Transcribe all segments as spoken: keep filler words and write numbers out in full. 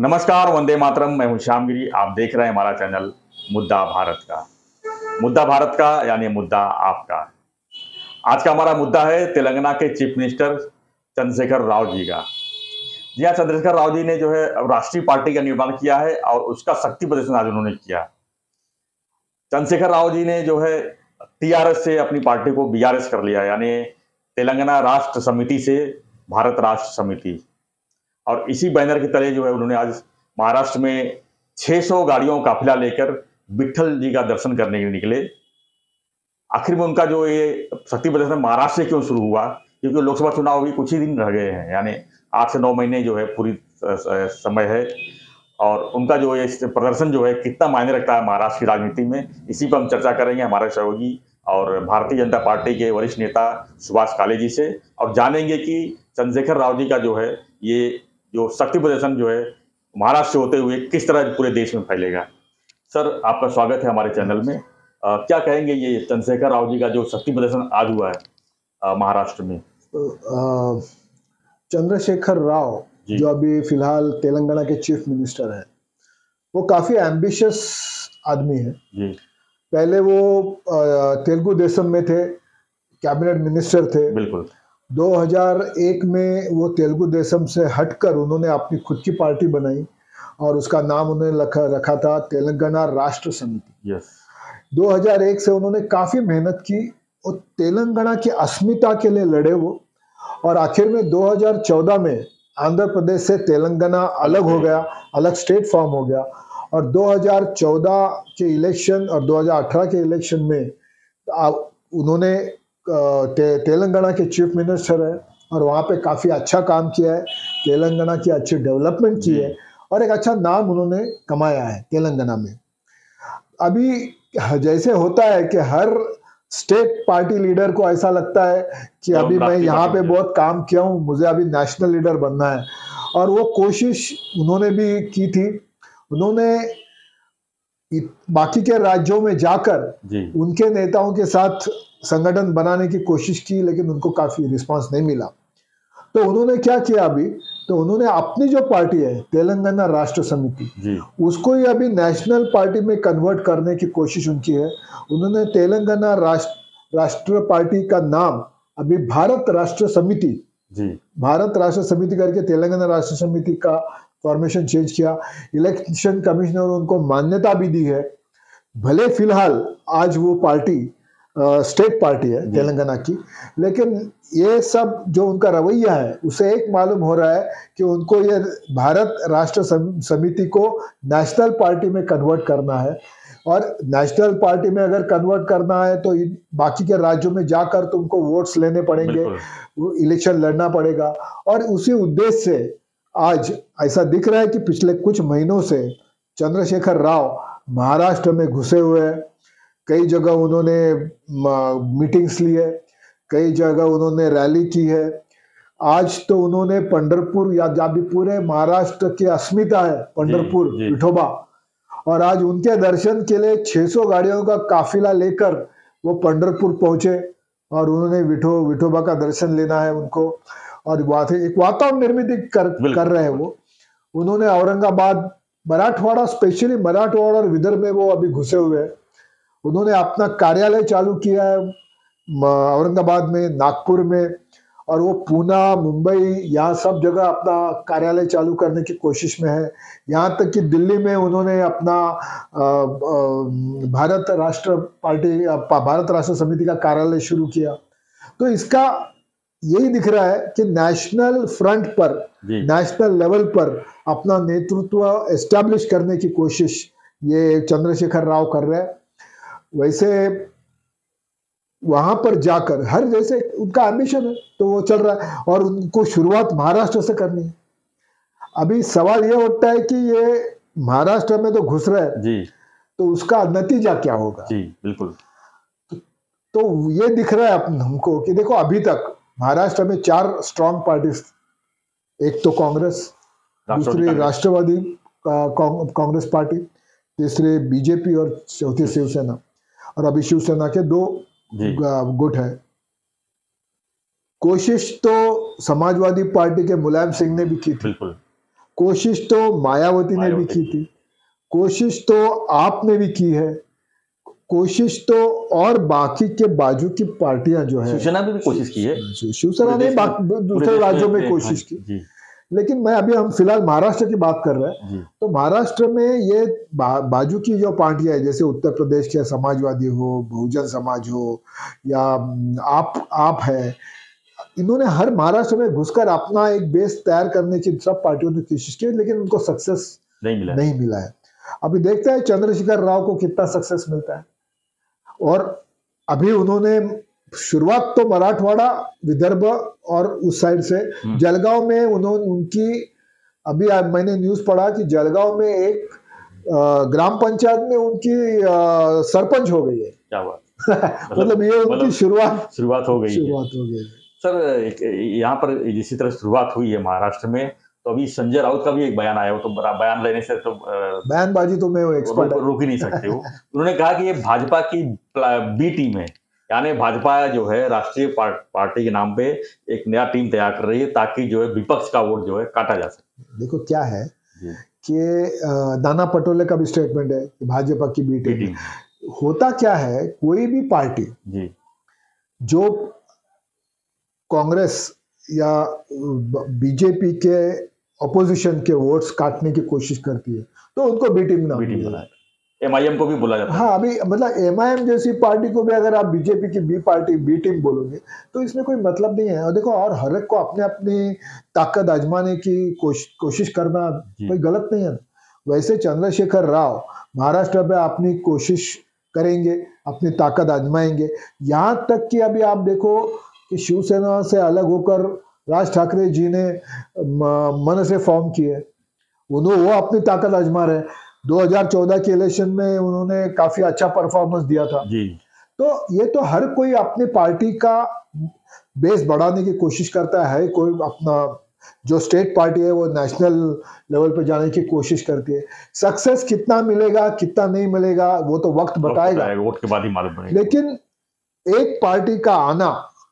नमस्कार, वंदे मातरम। मैं हूं श्यामगिरी। आप देख रहे हैं हमारा चैनल मुद्दा भारत का। मुद्दा भारत का यानी मुद्दा आपका। आज का हमारा मुद्दा है तेलंगाना के चीफ मिनिस्टर चंद्रशेखर राव जी का। जी हाँ, चंद्रशेखर राव जी ने जो है अब राष्ट्रीय पार्टी का निर्माण किया है और उसका शक्ति प्रदर्शन आज उन्होंने किया। चंद्रशेखर राव जी ने जो है टीआरएस से अपनी पार्टी को बीआरएस कर लिया, यानी तेलंगाना राष्ट्र समिति से भारत राष्ट्र समिति। और इसी बैनर के तले जो है उन्होंने आज महाराष्ट्र में छह सौ गाड़ियों का काफिला लेकर विट्ठल जी का दर्शन करने के लिए निकले। आखिर में उनका जो ये शक्ति प्रदर्शन महाराष्ट्र से क्यों शुरू हुआ, क्योंकि लोकसभा चुनाव भी कुछ ही दिन रह गए हैं, यानी आठ से नौ महीने जो है पूरी समय है। और उनका जो ये प्रदर्शन जो है कितना मायने रखता है महाराष्ट्र की राजनीति में, इसी पर हम चर्चा करेंगे हमारे सहयोगी और भारतीय जनता पार्टी के वरिष्ठ नेता सुभाष काले जी से, और जानेंगे कि चंद्रशेखर राव जी का जो है ये जो शक्ति प्रदर्शन जो है महाराष्ट्र से होते हुए किस तरह पूरे देश में फैलेगा। सर, आपका स्वागत है हमारे चैनल में। आ, क्या कहेंगे ये चंद्रशेखर राव जी का जो शक्ति प्रदर्शन आज हुआ है आ, महाराष्ट्र में? चंद्रशेखर राव जो अभी फिलहाल तेलंगाना के चीफ मिनिस्टर हैं, वो काफी एम्बिशियस आदमी है। जी। पहले वो तेलुगु देशम में थे, कैबिनेट मिनिस्टर थे। बिल्कुल। दो हज़ार एक में वो तेलुगु देशम से हटकर उन्होंने अपनी खुद की पार्टी बनाई और उसका नाम उन्होंने रखा रखा था तेलंगाना राष्ट्र समिति। यस। दो हज़ार एक से उन्होंने काफी मेहनत की और तेलंगाना की अस्मिता के लिए लड़े वो, और आखिर में दो हज़ार चौदह में आंध्र प्रदेश से तेलंगाना अलग हो गया, अलग स्टेट फॉर्म हो गया। और दो हज़ार चौदह के इलेक्शन और दो हज़ार अठारह के इलेक्शन में उन्होंने ते, तेलंगाना के चीफ मिनिस्टर है और वहाँ पे काफ़ी अच्छा काम किया है, तेलंगाना की अच्छी डेवलपमेंट की है और एक अच्छा नाम उन्होंने कमाया है तेलंगाना में। अभी जैसे होता है कि हर स्टेट पार्टी लीडर को ऐसा लगता है कि अभी मैं यहाँ पे बहुत काम किया हूँ, मुझे अभी नेशनल लीडर बनना है, और वो कोशिश उन्होंने भी की थी। उन्होंने बाकी के राज्यों में जाकर उनके नेताओं के साथ संगठन बनाने की कोशिश की, लेकिन उनको काफी रिस्पांस नहीं मिला। तो उन्होंने क्या किया अभी, तो उन्होंने अपनी जो पार्टी है तेलंगाना राष्ट्र समिति, उसको ही अभी नेशनल पार्टी में कन्वर्ट करने की कोशिश उनकी है। उन्होंने तेलंगाना राष्ट्र राष्ट्र पार्टी का नाम अभी भारत राष्ट्र समिति जी भारत राष्ट्र समिति करके तेलंगाना राष्ट्र समिति का फॉर्मेशन चेंज किया। इलेक्शन कमिश्नर उनको मान्यता भी दी है। भले फिलहाल आज वो पार्टी स्टेट पार्टी है तेलंगाना की, लेकिन ये सब जो उनका रवैया है उसे एक मालूम हो रहा है कि उनको ये भारत राष्ट्र समिति को नेशनल पार्टी में कन्वर्ट करना है। और नेशनल पार्टी में अगर कन्वर्ट करना है तो बाकी के राज्यों में जाकर तुमको वोट्स लेने पड़ेंगे, इलेक्शन लड़ना पड़ेगा। और उसी उद्देश्य से आज ऐसा दिख रहा है कि पिछले कुछ महीनों से चंद्रशेखर राव महाराष्ट्र में घुसे हुए हैं। कई जगह उन्होंने मीटिंग्स ली है, कई जगह उन्होंने रैली की है। आज तो उन्होंने पंढरपुर, या जहाँ भी पूरे महाराष्ट्र की अस्मिता है पंढरपुर विठोबा, और आज उनके दर्शन के लिए छह सौ गाड़ियों का काफिला लेकर वो पंढरपुर पहुंचे और उन्होंने विठो विठोबा का दर्शन लेना है उनको, और एक वातावरण निर्मित कर कर रहे हैं वो। उन्होंने औरंगाबाद, मराठवाड़ा, स्पेशली मराठवाड़ा और विदर्भ में वो अभी घुसे हुए हैं। उन्होंने अपना कार्यालय चालू किया है औरंगाबाद में, नागपुर में, और वो पूना, मुंबई, यहाँ सब जगह अपना कार्यालय चालू करने की कोशिश में है। यहाँ तक कि दिल्ली में उन्होंने अपना आ, आ, भारत राष्ट्र पार्टी भारत राष्ट्र समिति का कार्यालय शुरू किया। तो इसका यही दिख रहा है कि नेशनल फ्रंट पर, नेशनल लेवल पर अपना नेतृत्व एस्टैब्लिश करने की कोशिश ये चंद्रशेखर राव कर रहे हैं। वैसे वहां पर जाकर हर, जैसे उनका एम्बिशन है तो वो चल रहा है, और उनको शुरुआत महाराष्ट्र से करनी है। अभी सवाल ये उठता है कि ये महाराष्ट्र में तो घुस रहा है जी, तो उसका नतीजा क्या होगा? जी बिल्कुल। तो, तो ये दिख रहा है हमको कि देखो, अभी तक महाराष्ट्र में चार स्ट्रॉन्ग पार्टीज, एक तो कांग्रेस, दूसरी राष्ट्रवादी कांग्रेस पार्टी, तीसरी बीजेपी और चौथी शिवसेना, और अभी शिवसेना के दो गुट है। कोशिश तो समाजवादी पार्टी के मुलायम सिंह ने भी की थी, कोशिश तो मायावती ने भी की थी, कोशिश तो आपने भी की है, कोशिश तो और बाकी के बाजू की पार्टियां जो है, शिवसेना ने भी कोशिश की है, शिवसेना ने दूसरे राज्यों में कोशिश की। लेकिन मैं अभी हम फिलहाल महाराष्ट्र की बात कर रहे हैं, तो महाराष्ट्र में ये बा, बाजू की जो पार्टियां है, जैसे उत्तर प्रदेश के समाजवादी हो, बहुजन समाज हो, या आप आप है, इन्होंने हर महाराष्ट्र में घुसकर अपना एक बेस तैयार करने की सब पार्टियों ने कोशिश की, लेकिन उनको सक्सेस नहीं मिला नहीं मिला है। अभी देखते हैं चंद्रशेखर राव को कितना सक्सेस मिलता है। और अभी उन्होंने शुरुआत तो मराठवाड़ा, विदर्भ और उस साइड से जलगांव में उन्होंने उनकी, अभी मैंने न्यूज पढ़ा कि जलगांव में एक ग्राम पंचायत में उनकी सरपंच हो गई है। क्या बात मतलब ये उनकी शुरुआत शुरुआत हो गई शुरुआत हो गई सर। यहाँ पर जिस तरह शुरुआत हुई है महाराष्ट्र में, तो अभी संजय राउत का भी एक बयान आया, वो तो बयान लेने से तो बयानबाजी तो मैं एक्सपर्ट रोक ही नहीं सकते हो। उन्होंने कहा कि ये भाजपा की बी टीम है, यानी भाजपा जो है राष्ट्रीय पार्टी के नाम पे एक नया टीम तैयार कर रही है, ताकि जो है विपक्ष का वोट जो है काटा जा सके। देखो क्या है कि नाना पटोले का भी स्टेटमेंट है कि भाजपा की बी टीम। होता क्या है, कोई भी पार्टी जी जो कांग्रेस या बीजेपी के अपोजिशन के वोट्स काटने की कोशिश करती है, तो उनको बी टीम ना बनाए। एमआईएम को भी बोला जाता है। हाँ, अभी मतलब एमआईएम जैसी पार्टी को भी अगर आप बीजेपी की बी पार्टी बी टीम बोलोगे तो इसमें कोई मतलब नहीं है। और देखो, और हर एक को अपने अपनी ताकत आजमाने की कोश, कोशिश करना कोई गलत नहीं है। वैसे चंद्रशेखर राव महाराष्ट्र पे अपनी कोशिश करेंगे, अपनी ताकत आजमाएंगे। यहाँ तक कि अभी आप देखो कि शिवसेना से अलग होकर राज ठाकरे जी ने मन से फॉर्म किए, उन्होंने वो अपनी ताकत आजमा रहे। दो हज़ार चौदह के इलेक्शन में उन्होंने काफी अच्छा परफॉर्मेंस दिया था जी। तो ये तो हर कोई अपनी पार्टी का बेस बढ़ाने की कोशिश करता है। कोई अपना जो स्टेट पार्टी है वो नेशनल लेवल पे जाने की कोशिश करती है। सक्सेस कितना मिलेगा कितना नहीं मिलेगा वो तो वक्त बताएगा, वोट के बाद ही मालूम पड़ेगा। लेकिन एक पार्टी का आना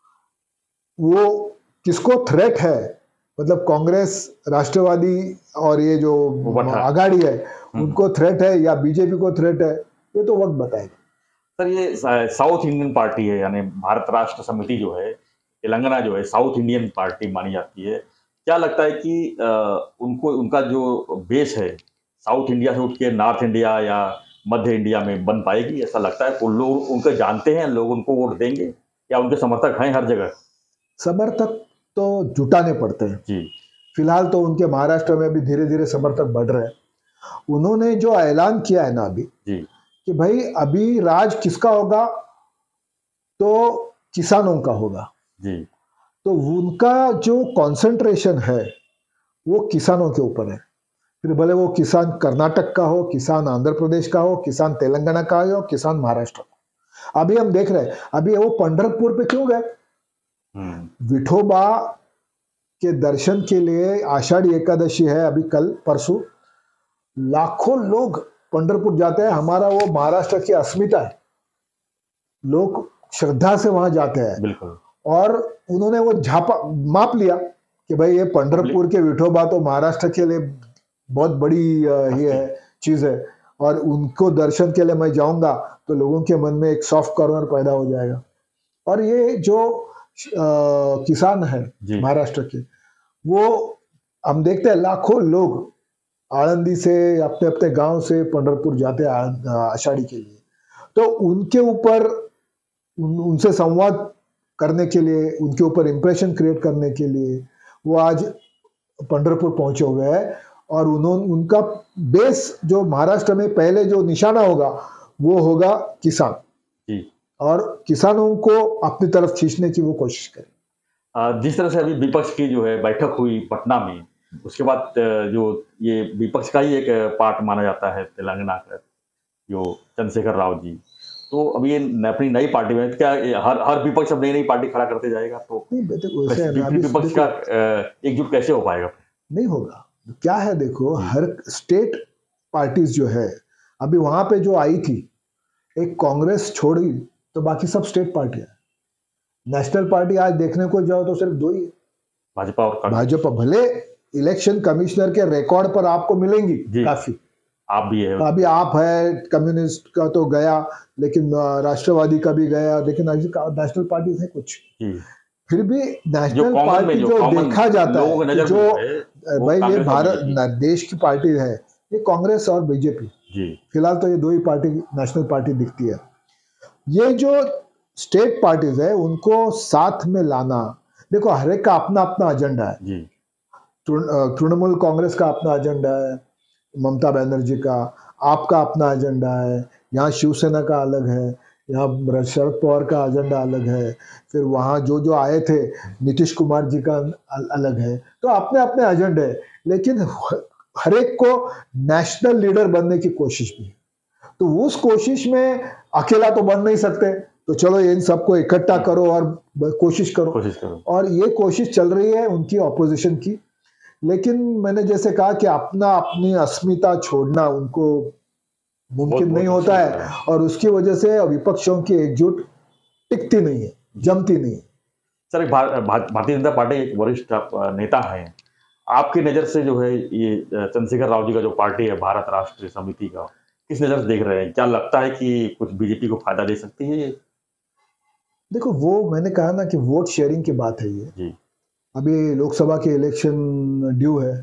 वो किसको थ्रेट है, मतलब कांग्रेस, राष्ट्रवादी और ये जो आघाड़ी है उनको थ्रेट है या बीजेपी को थ्रेट है, ये तो वक्त बताएगा। सर, ये साउथ इंडियन पार्टी है, यानी भारत राष्ट्र समिति जो है, तेलंगाना जो है साउथ इंडियन पार्टी मानी जाती है। क्या लगता है कि आ, उनको उनका जो बेस है साउथ इंडिया से उठ के नॉर्थ इंडिया या मध्य इंडिया में बन पाएगी? ऐसा लगता है को लोग उनको जानते हैं, लोग उनको वोट देंगे या उनके समर्थक हैं हर जगह? समर्थक तो जुटाने पड़ते हैं जी। फिलहाल तो उनके महाराष्ट्र में भी धीरे धीरे समर्थक बढ़ रहे हैं। उन्होंने जो ऐलान किया है ना अभी जी कि भाई अभी राज किसका होगा, तो किसानों का होगा जी। तो उनका जो कंसंट्रेशन है वो किसानों के ऊपर है। फिर भले वो किसान कर्नाटक का हो, किसान आंध्र प्रदेश का हो, किसान तेलंगाना का हो, किसान महाराष्ट्र का। अभी हम देख रहे हैं, अभी वो पंढरपुर पे क्यों गए? विठोबा के दर्शन के लिए आषाढ़ी एकादशी है, अभी कल परसों लाखों लोग पंढरपुर जाते हैं। हमारा वो महाराष्ट्र की अस्मिता है, लोग श्रद्धा से वहां जाते हैं। बिल्कुल। और उन्होंने वो झापा माप लिया कि भाई ये पंढरपुर के विठोबा तो महाराष्ट्र के लिए बहुत बड़ी ये है चीज है, और उनको दर्शन के लिए मैं जाऊंगा तो लोगों के मन में एक सॉफ्ट कॉर्नर पैदा हो जाएगा। और ये जो आ, किसान है महाराष्ट्र के, वो हम देखते हैं लाखों लोग आळंदी से अपने अपने गांव से पंढरपुर जाते हैं आषाढ़ी के लिए। तो उनके ऊपर उन, उनसे संवाद करने के लिए, उनके ऊपर इंप्रेशन क्रिएट करने के लिए वो आज पंढरपुर पहुंचे हुए हैं। और उन्होंने उनका बेस जो महाराष्ट्र में पहले जो निशाना होगा वो होगा किसान, और किसानों को अपनी तरफ खींचने की वो कोशिश करें। जिस तरह से अभी विपक्ष की जो है बैठक हुई पटना में, उसके बाद जो ये विपक्ष का ही एक पार्ट माना जाता है तेलंगाना का जो चंद्रशेखर राव जी, तो अभी ये अपनी नई पार्टी में क्या हर हर विपक्ष अब नई नई पार्टी खड़ा करते जाएगा, तो विपक्ष का एकजुट कैसे हो पाएगा? नहीं होगा। क्या है देखो, हर स्टेट पार्टीज जो है अभी वहां पे जो आई थी, एक कांग्रेस छोड़ी तो बाकी सब स्टेट पार्टियां। नेशनल पार्टी आज देखने को जाओ तो सिर्फ दो ही है, भाजपा और भाजपा। भले इलेक्शन कमिश्नर के रिकॉर्ड पर आपको मिलेंगी काफी। आप भी है, अभी आप है, कम्युनिस्ट का तो गया, लेकिन राष्ट्रवादी का भी गया, लेकिन नेशनल पार्टी है कुछ। फिर भी नेशनल पार्टी जो, जो देखा जाता है कि जो भाई ये भारत देश की पार्टी है, ये कांग्रेस और बीजेपी, फिलहाल तो ये दो ही पार्टी नेशनल पार्टी दिखती है। ये जो स्टेट पार्टीज है उनको साथ में लाना, देखो हर एक का अपना अपना एजेंडा है। तृणमूल कांग्रेस का अपना एजेंडा है, ममता बनर्जी का, आपका अपना एजेंडा है, यहाँ शिवसेना का अलग है, यहाँ शरद पवार का एजेंडा अलग है, फिर वहाँ जो जो आए थे नीतीश कुमार जी का अलग है, तो अपने अपने एजेंडे है। लेकिन हर एक को नेशनल लीडर बनने की कोशिश भी, तो उस कोशिश में अकेला तो बन नहीं सकते, तो चलो इन सबको इकट्ठा करो और कोशिश करो, कोशिश करो। और ये कोशिश चल रही है उनकी ऑपोजिशन की। लेकिन मैंने जैसे कहा कि अपना अपनी अस्मिता छोड़ना उनको मुमकिन नहीं होता है, और उसकी वजह से विपक्षों की एकजुट टिकती नहीं है, जमती नहीं है। सर, भारतीय जनता पार्टी एक वरिष्ठ नेता है, आपकी नजर से जो है ये चंद्रशेखर राव जी का जो पार्टी है भारत राष्ट्रीय समिति का, किस नजर से देख रहे हैं? क्या लगता है कि कुछ बीजेपी को फायदा दे सकती है ये? देखो, वो मैंने कहा ना कि वोट शेयरिंग की बात है ये जी। अभी लोकसभा के इलेक्शन ड्यू है,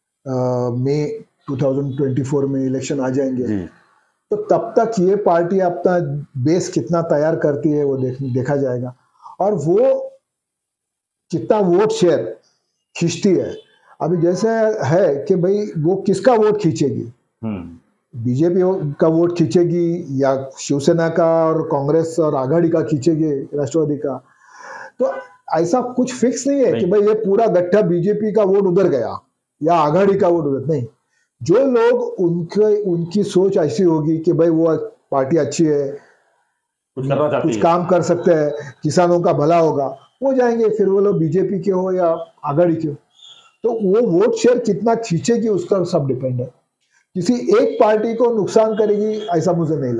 मई दो हज़ार चौबीस में इलेक्शन आ जाएंगे जी। तो तब तक ये पार्टी अपना बेस कितना तैयार करती है वो देख देखा जाएगा, और वो कितना वोट शेयर खींचती है। अभी जैसे है कि भाई वो किसका वोट खींचेगी, बीजेपी का वोट खींचेगी या शिवसेना का और कांग्रेस और आघाड़ी का खींचेगी, राष्ट्रवादी का, तो ऐसा कुछ फिक्स नहीं है नहीं। कि भाई ये पूरा गट्ठा बीजेपी का वोट उधर गया या आघाड़ी का वोट उधर, नहीं। जो लोग उनके उनकी सोच ऐसी होगी कि भाई वो पार्टी अच्छी है, कुछ करना चाहती कुछ है, काम कर सकते हैं, किसानों का भला होगा, वो जाएंगे, फिर वो लोग बीजेपी के हो या आघाड़ी के हो। तो वो वोट शेयर कितना खींचेगी उसका सब डिपेंड है, किसी एक पार्टी को नुकसान करेगी ऐसा मुझे नहीं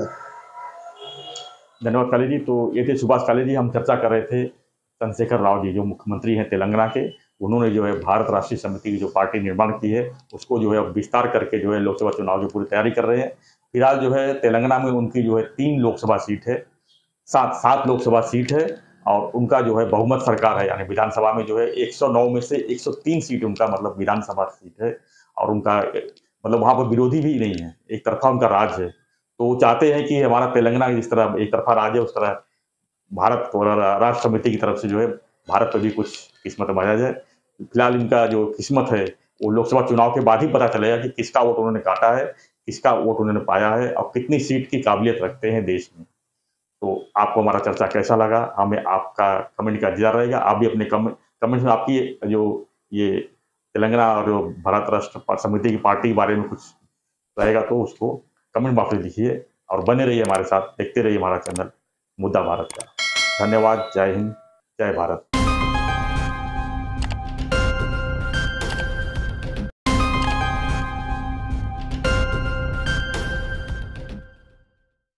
लगता। धन्यवाद काली जी। तो ये थे सुभाष काली जी, हम चर्चा कर रहे थे चंद्रशेखर राव जी जो मुख्यमंत्री हैं तेलंगाना के, उन्होंने जो है भारत राष्ट्रीय समिति की जो पार्टी निर्माण की है उसको जो है अब विस्तार करके जो है लोकसभा चुनाव की पूरी तैयारी कर रहे हैं। फिलहाल जो है तेलंगाना में उनकी जो है तीन लोकसभा सीट है, सात सात लोकसभा सीट है, और उनका जो है बहुमत सरकार है, यानी विधानसभा में जो है एक सौ नौ में से एक सौ तीन सीट उनका मतलब विधानसभा सीट है, और उनका मतलब वहाँ पर विरोधी भी नहीं है, एक तरफा उनका राज है। तो वो चाहते हैं कि हमारा तेलंगाना जिस तरह एक तरफा राज है उस तरह भारत और राष्ट्र समिति की तरफ से जो है भारत पर भी कुछ किस्मत बांधा जाए। फिलहाल इनका जो किस्मत है वो लोकसभा चुनाव के बाद ही पता चलेगा कि किसका वोट उन्होंने काटा है, किसका वोट उन्होंने पाया है, और कितनी सीट की काबिलियत रखते हैं देश में। तो आपको हमारा चर्चा कैसा लगा, हमें आपका कमेंट का इंतजार रहेगा। आप भी अपने कमेंट कमेंट में आपकी जो ये तेलंगाना और भारत राष्ट्र समिति की पार्टी के बारे में कुछ रहेगा तो उसको कमेंट बॉक्स में लिखिए, और बने रहिए हमारे साथ, देखते रहिए हमारा चैनल मुद्दा भारत का। धन्यवाद। जय हिंद, जय भारत।